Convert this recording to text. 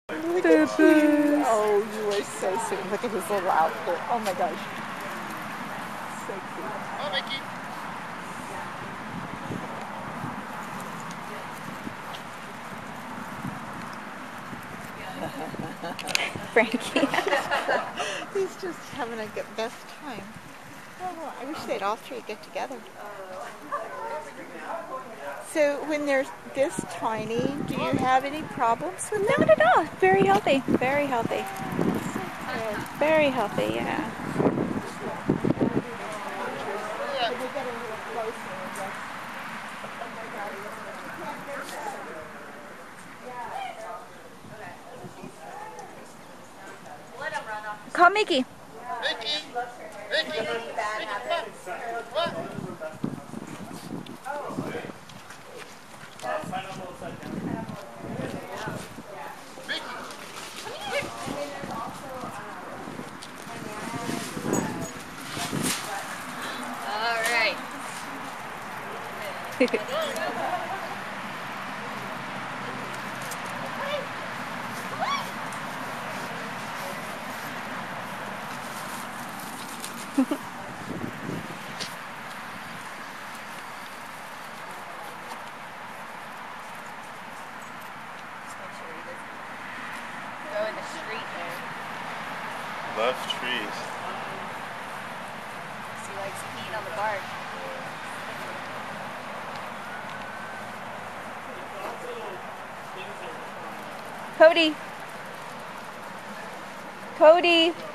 Look at you. Oh, you are so sweet. Look at his little outfit. Oh my gosh. So cute. Oh, Mickey. Frankie. He's just having a good best time. Oh, I wish they'd all three get together. So when they're this tiny, do you have any problems with them? Not at all. Very healthy. Very healthy. So good. Very healthy, yeah. When they get a little closer, that's... Call Mickey. Mickey. Mickey. Mickey, what? Go in the street there. Love trees. He likes peeing on the bark. Cody. Cody.